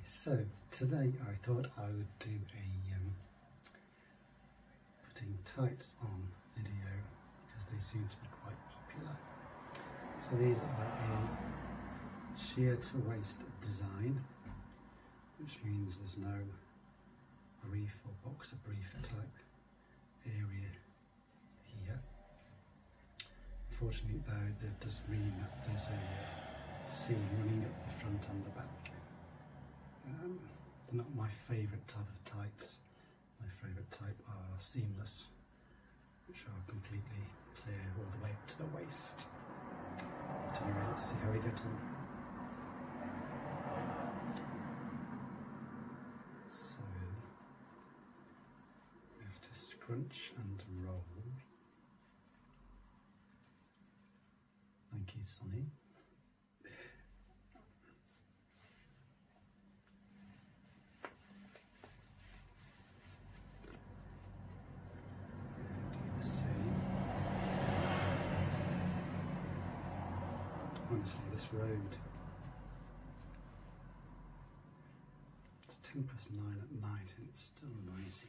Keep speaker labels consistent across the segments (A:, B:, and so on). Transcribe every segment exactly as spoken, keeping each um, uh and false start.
A: So today I thought I would do a um, putting tights on video because they seem to be quite popular. So these are a sheer to waist design, which means there's no brief or boxer brief type area here. Unfortunately though, that does mean that there's a uh, seam running up the front and the back. Um, they're not my favourite type of tights. My favourite type are seamless, which are completely clear all the way up to the waist. But anyway, let's see how we get on. So, we have to scrunch and roll. Thank you, Soni. Honestly, this road, it's ten past nine at night and it's still noisy.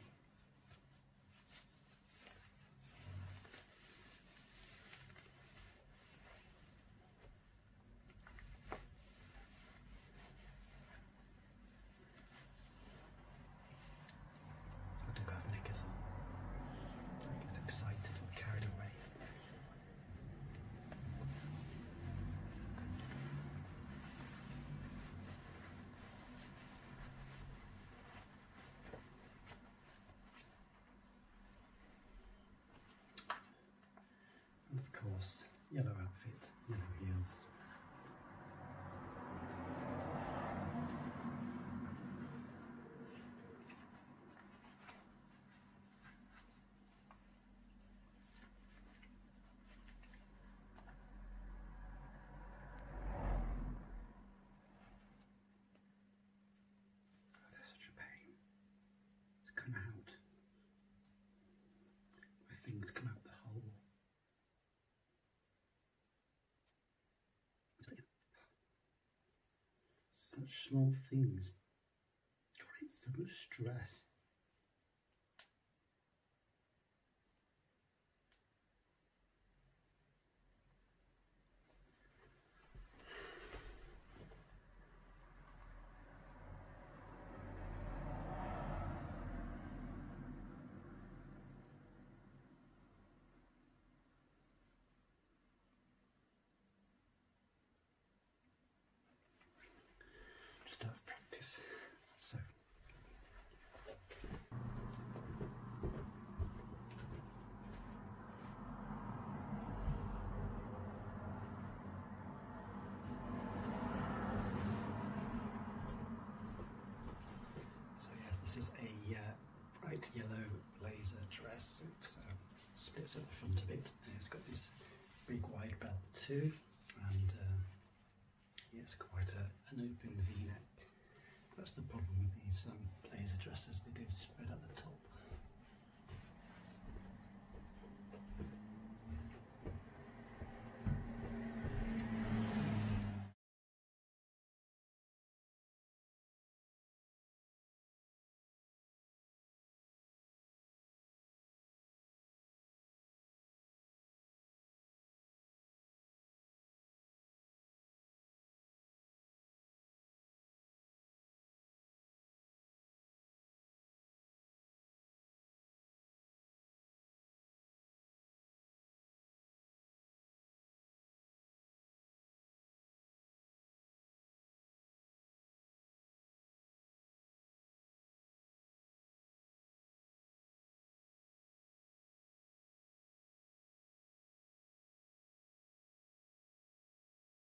A: I do have knickers on. I get excited and carried away. And of course, yellow outfit, yellow heels. Oh, they're such a pain. It's come out. My thing's come out the hole. Such small things create so much stress. Just out of practice. So So yeah, this is a uh, bright yellow blazer dress. It um, splits at the front a bit. It's got this big wide belt too, and uh, yeah, it's quite a, an open V-neck. That's the problem with these um, blazer dresses, they do spread at the top.